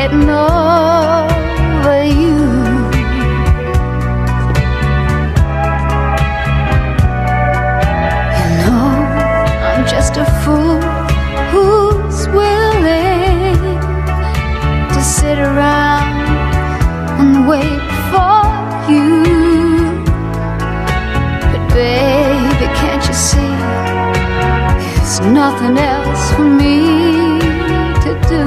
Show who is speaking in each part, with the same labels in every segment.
Speaker 1: getting over you. You know, I'm just a fool who's willing to sit around and wait for you. But baby, can't you see, there's nothing else for me to do.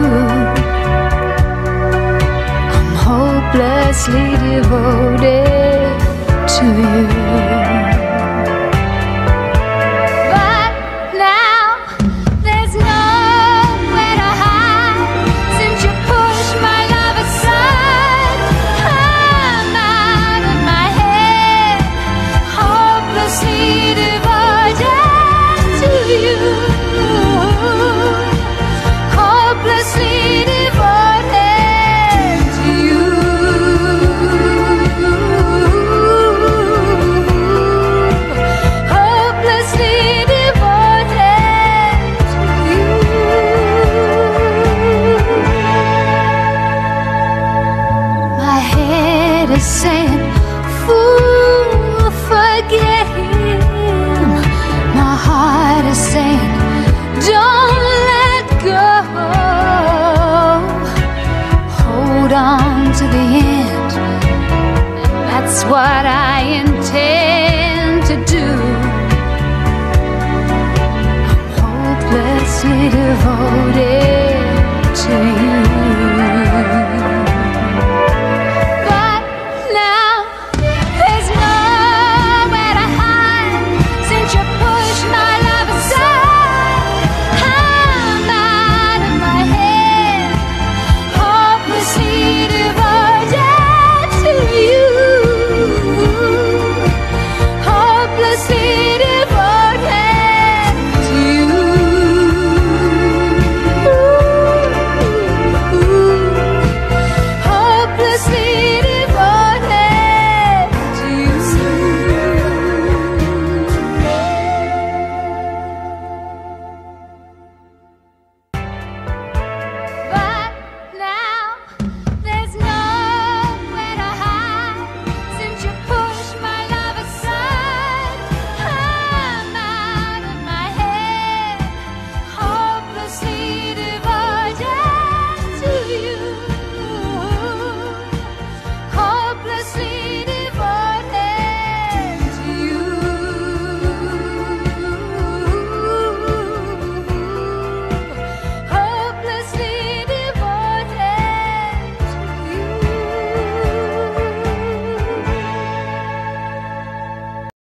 Speaker 1: I'm hopelessly devoted to you. Saying, fool, forget him. My heart is saying, don't let go. Hold on to the end, and that's what I intend to do. I'm hopelessly devoted to you.